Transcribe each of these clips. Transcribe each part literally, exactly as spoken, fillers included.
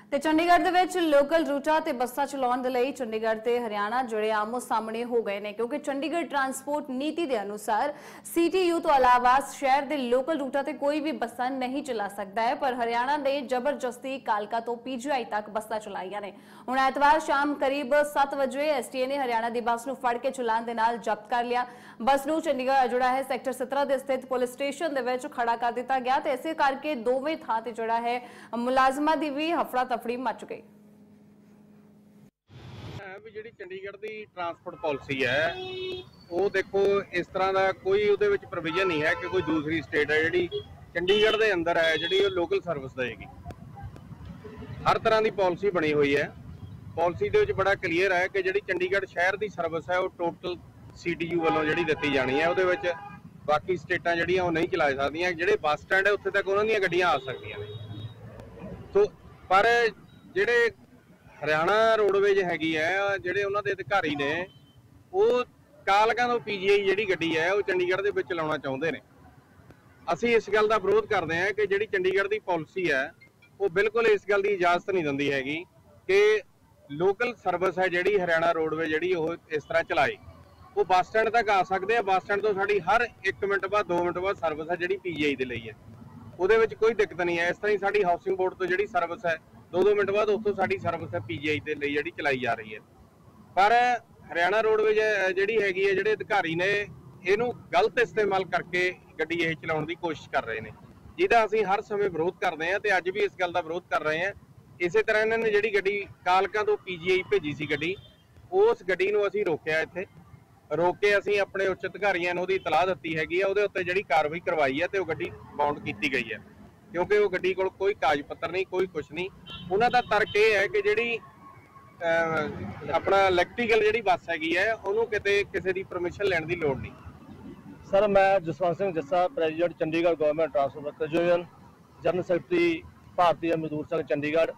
ਤੇ ਚੰਡੀਗੜ੍ਹ ਦੇ ਵਿੱਚ ਲੋਕਲ ਰੂਟਾਂ ਤੇ ਬੱਸਾਂ ਚਲਾਉਣ ਦੇ ਲਈ ਚੰਡੀਗੜ੍ਹ ਤੇ ਹਰਿਆਣਾ ਜਿਹੜੇ ਆਮੋ ਸਾਹਮਣੇ ਹੋ ਗਏ ਨੇ ਕਿਉਂਕਿ ਚੰਡੀਗੜ੍ਹ ਟਰਾਂਸਪੋਰਟ ਨੀਤੀ ਦੇ ਅਨੁਸਾਰ ਸੀਟੀਯੂ ਤੋਂ ਇਲਾਵਾ ਸ਼ਹਿਰ ਦੇ ਲੋਕਲ ਰੂਟਾਂ ਤੇ ਕੋਈ ਵੀ ਬੱਸਾਂ ਨਹੀਂ ਚਲਾ ਸਕਦਾ ਹੈ। ਪਰ ਹਰਿਆਣਾ ਨੇ ਜ਼ਬਰਦਸਤੀ ਕਾਲਕਾ ਤੋਂ ਪੀਜੀਆਈ ਤੱਕ ਬੱਸਾਂ ਚਲਾਈਆਂ ਨੇ। ਹੁਣ ਐਤਵਾਰ ਸ਼ਾਮ ਕਰੀਬ ਸੱਤ ਵਜੇ ਐਸਟੀਏ ਨੇ ਹਰਿਆਣਾ ਦੀ ਬੱਸ ਨੂੰ ਫੜ ਕੇ ਚਲਾਨ ਦੇ ਨਾਲ ਜ਼ਬਤ ਕਰ ਲਿਆ। ਬੱਸ ਨੂੰ ਚੰਡੀਗੜ੍ਹ ਜਿਹੜਾ ਹੈ ਸੈਕਟਰ सत्रह ਦੇ ਸਥਿਤ ਪੁਲਿਸ ਸਟੇਸ਼ਨ ਦੇ ਵਿੱਚ ਖੜਾ ਕਰ ਦਿੱਤਾ ਗਿਆ ਤੇ ਇਸੇ ਕਰਕੇ ਦੋਵੇਂ ਥਾਂ ਤੇ ਜਿਹੜਾ ਹੈ ਮੁਲਾਜ਼ਮਾਂ ਦੀ ਵੀ ਹਫੜਾ ਤਫੜੀ ਮਚ ਗਈ। ਵੀ ਜਿਹੜੀ ਚੰਡੀਗੜ੍ਹ ਦੀ ਟਰਾਂਸਪੋਰਟ ਪਾਲਿਸੀ ਹੈ ਉਹ ਦੇਖੋ ਇਸ ਤਰ੍ਹਾਂ ਦਾ ਕੋਈ ਉਹਦੇ ਵਿੱਚ ਪ੍ਰੋਵੀਜ਼ਨ ਨਹੀਂ ਹੈ ਕਿ ਕੋਈ ਦੂਸਰੀ ਸਟੇਟ ਹੈ ਜਿਹੜੀ ਚੰਡੀਗੜ੍ਹ ਦੇ ਅੰਦਰ ਹੈ ਜਿਹੜੀ ਉਹ ਲੋਕਲ ਸਰਵਿਸ ਦੇਗੀ। ਹਰ ਤਰ੍ਹਾਂ ਦੀ ਪਾਲਿਸੀ ਬਣੀ ਹੋਈ ਹੈ। ਪਾਲਿਸੀ ਦੇ ਵਿੱਚ ਬੜਾ ਕਲੀਅਰ ਹੈ ਕਿ ਜਿਹੜੀ ਚੰਡੀਗੜ੍ਹ ਸ਼ਹਿਰ ਦੀ ਸਰਵਿਸ ਹੈ ਉਹ ਟੋਟਲ ਸੀਟੀਯੂ ਵੱਲੋਂ ਜਿਹੜੀ ਦਿੱਤੀ ਜਾਣੀ ਹੈ। ਉਹਦੇ ਵਿੱਚ ਬਾਕੀ ਸਟੇਟਾਂ ਜਿਹੜੀਆਂ ਉਹ ਨਹੀਂ ਚਲਾ ਸਕਦੀਆਂ। ਜਿਹੜੇ ਬੱਸ ਸਟੈਂਡ ਹੈ ਉੱਥੇ ਤੱਕ ਉਹਨਾਂ ਦੀਆਂ ਗੱਡੀਆਂ ਆ ਸਕਦੀਆਂ ਨੇ। ਸੋ ਪਰ ਜਿਹੜੇ ਹਰਿਆਣਾ ਰੋਡਵੇਜ ਹੈਗੀ ਹੈ ਜਿਹੜੇ ਉਹਨਾਂ ਦੇ ਅਧਿਕਾਰੀ ਨੇ ਉਹ ਕਾਲਕਾ ਤੋਂ ਪੀਜੀਆਈ ਜਿਹੜੀ ਗੱਡੀ ਹੈ ਉਹ ਚੰਡੀਗੜ੍ਹ ਦੇ ਵਿੱਚ ਚਲਾਉਣਾ ਚਾਹੁੰਦੇ ਨੇ। ਅਸੀਂ ਇਸ ਗੱਲ ਦਾ ਵਿਰੋਧ ਕਰਦੇ ਹਾਂ ਕਿ ਜਿਹੜੀ ਚੰਡੀਗੜ੍ਹ ਦੀ ਪਾਲਿਸੀ ਹੈ ਉਹ ਬਿਲਕੁਲ ਇਸ ਗੱਲ ਦੀ ਇਜਾਜ਼ਤ ਨਹੀਂ ਦਿੰਦੀ ਹੈਗੀ ਕਿ ਲੋਕਲ ਸਰਵਿਸ ਹੈ ਜਿਹੜੀ ਹਰਿਆਣਾ ਰੋਡਵੇਜ ਜਿਹੜੀ ਉਹ ਇਸ ਤਰ੍ਹਾਂ ਚਲਾਏ। ਉਹ ਬੱਸ ਸਟੈਂਡ ਤੱਕ ਆ ਸਕਦੇ ਆ। ਬੱਸ ਸਟੈਂਡ ਤੋਂ ਸਾਡੀ ਹਰ ਇੱਕ ਮਿੰਟ ਬਾਅਦ ਦੋ ਮਿੰਟ ਬਾਅਦ ਸਰਵਿਸ ਹੈ ਜਿਹੜੀ ਪੀਜੀਆਈ ਦੇ ਲਈ ਹੈ। ਉਹਦੇ ਵਿੱਚ ਕੋਈ ਦਿੱਕਤ ਨਹੀਂ ਹੈ। ਇਸ ਤਰ੍ਹਾਂ ਹੀ ਸਾਡੀ ਹਾਊਸਿੰਗ ਬੋਰਡ ਤੋਂ ਜਿਹੜੀ ਸਰਵਿਸ ਹੈ ਦੋ ਦੋ ਮਿੰਟ ਬਾਅਦ ਉੱਥੋਂ ਸਾਡੀ ਸਰਵਿਸ ਹੈ ਪੀਜੀਆਈ ਦੇ ਲਈ ਜਿਹੜੀ ਚਲਾਈ ਜਾ ਰਹੀ ਹੈ। ਪਰ ਹਰਿਆਣਾ ਰੋਡਵੇਜ ਜਿਹੜੀ ਹੈਗੀ ਹੈ ਜਿਹੜੇ ਅਧਿਕਾਰੀ ਨੇ ਇਹਨੂੰ ਗਲਤ ਇਸਤੇਮਾਲ ਕਰਕੇ ਗੱਡੀ ਇਹ ਚਲਾਉਣ ਦੀ ਕੋਸ਼ਿਸ਼ ਕਰ ਰਹੇ ਨੇ, ਜਿਹਦਾ ਅਸੀਂ ਹਰ ਸਮੇਂ ਵਿਰੋਧ ਕਰਦੇ ਹਾਂ ਤੇ ਅੱਜ ਵੀ ਇਸ ਗੱਲ ਦਾ ਵਿਰੋਧ ਕਰ ਰਹੇ ਹਾਂ। ਇਸੇ ਤਰ੍ਹਾਂ ਇਹਨਾਂ ਨੇ ਜਿਹੜੀ ਗੱਡੀ ਕਾਲਕਾ ਤੋਂ ਪੀਜੀਆਈ ਭੇਜੀ ਸੀ ਗੱਡੀ, ਉਸ ਗੱਡੀ ਨੂੰ ਅਸੀਂ ਰੋਕਿਆ। ਇੱਥੇ ਰੋਕ ਕੇ ਅਸੀਂ ਆਪਣੇ ਉੱਚ ਅਧਿਕਾਰੀਆਂ ਨੂੰ ਉਹਦੀ ਇਤਲਾਹ ਦਿੱਤੀ ਹੈਗੀ ਆ। ਉਹਦੇ ਉੱਤੇ ਜਿਹੜੀ ਕਾਰਵਾਈ ਕਰਵਾਈ ਹੈ ਤੇ ਉਹ ਗੱਡੀ ਬਾਉਂਡ ਕੀਤੀ ਗਈ ਹੈ ਕਿਉਂਕਿ ਉਹ ਗੱਡੀ ਕੋਲ ਕੋਈ ਕਾਗਜ਼ ਪੱਤਰ ਨਹੀਂ, ਕੋਈ ਕੁਛ ਨਹੀਂ। ਉਹਨਾਂ ਦਾ ਤਰਕ ਇਹ ਹੈ ਕਿ ਜਿਹੜੀ ਆਪਣਾ ਇਲੈਕਟ੍ਰੀਕਲ ਜਿਹੜੀ ਬੱਸ ਹੈਗੀ ਹੈ ਉਹਨੂੰ ਕਿਤੇ ਕਿਸੇ ਦੀ ਪਰਮਿਸ਼ਨ ਲੈਣ ਦੀ ਲੋੜ ਨਹੀਂ। ਸਰ, ਮੈਂ Jaswant Singh Jassa, president Chandigarh government transport workers union, general secretary Bharatiya Mazdoor Sangh Chandigarh,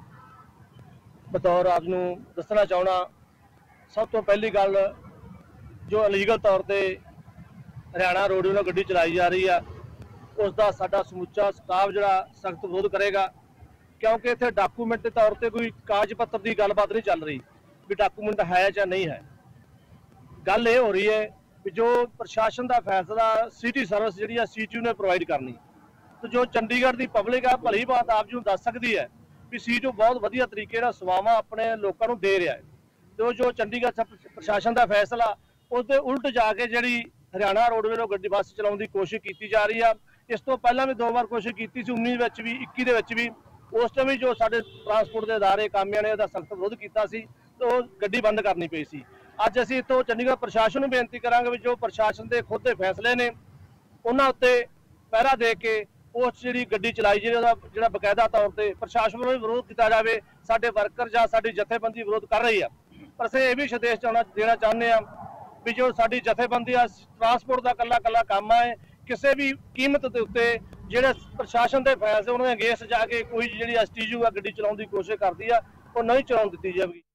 ਬਤੌਰ ਆਪ ਨੂੰ ਦੱਸਣਾ ਚਾਹਣਾ। ਸਭ ਤੋਂ ਪਹਿਲੀ ਗੱਲ, ਜੋ ਇਲੀਗਲ ਤੌਰ ਤੇ ਹਰਿਆਣਾ ਰੋਡਵੇਜ਼ ਨਾਲ ਗੱਡੀ ਚਲਾਈ ਜਾ ਰਹੀ ਆ ਉਸ ਦਾ ਸਾਡਾ ਸਮੁੱਚਾ ਸਟਾਫ ਜਿਹੜਾ ਸਖਤ ਵਿਰੋਧ ਕਰੇਗਾ ਕਿਉਂਕਿ ਇੱਥੇ ਡਾਕੂਮੈਂਟ ਦੇ ਤੌਰ ਤੇ ਕੋਈ ਕਾਗਜ਼ ਪੱਤਰ ਦੀ ਗੱਲਬਾਤ ਨਹੀਂ ਚੱਲ ਰਹੀ ਵੀ ਡਾਕੂਮੈਂਟ ਹੈ ਜਾਂ ਨਹੀਂ ਹੈ। ਗੱਲ ਇਹ ਹੋ ਰਹੀ ਹੈ ਵੀ ਜੋ ਪ੍ਰਸ਼ਾਸਨ ਦਾ ਫੈਸਲਾ ਸਿਟੀ ਸਰਵਿਸ ਜਿਹੜੀ ਆ ਸੀਟੀਯੂ ਨੇ ਪ੍ਰੋਵਾਈਡ ਕਰਨੀ ਤੇ ਜੋ ਚੰਡੀਗੜ੍ਹ ਦੀ ਪਬਲਿਕ ਆ ਭਲੀ ਬਾਤ ਆਪ ਜੀ ਨੂੰ ਦੱਸ ਸਕਦੀ ਹੈ ਵੀ ਸੀਟੀਯੂ ਬਹੁਤ ਵਧੀਆ ਤਰੀਕੇ ਨਾਲ ਸੇਵਾਵਾਂ ਆਪਣੇ ਲੋਕਾਂ ਨੂੰ ਦੇ ਰਿਹਾ ਹੈ ਤੇ ਜੋ ਚੰਡੀਗੜ੍ਹ ਪ੍ਰਸ਼ਾਸਨ ਦਾ ਫੈਸਲਾ उसके उल्ट जाके जी हरियाणा रोडवेज गड्डी बस चलाने की कोशिश की जा रही है। इस तो पहला भी दो बार कोशिश की उन्नीस भी इक्की भी उस टाइम भी जो साढ़े ट्रांसपोर्ट के अदारे कामिया ने सख्त विरोध किया तो गड्डी बंद करनी पई सी। अज असीं इत्थों चंडीगढ़ प्रशासन नूं बेनती करांगे भी जो प्रशासन के खुद के फैसले ने उन्हां उत्ते पहरा दे के उस जी गड्डी चलाई जिहड़ा बकायदा तौर पर प्रशासन नूं विरोध किया जाए। साडे वर्कर जां साडी जथेबंदी विरोध कर रही है पर असीं इह भी संदेश देना चाहुंदे हां भी जो साडी जथेबंदी आ ट्रांसपोर्ट का कला कला काम है किसी भी कीमत के उत्ते जिहड़े प्रशासन के फैसले उन्होंने अगेंस्ट जाके कोई जी एस टी यू गड्डी चलाउण की कोशिश करती है वो नहीं चलाउण दित्ती जाएगी।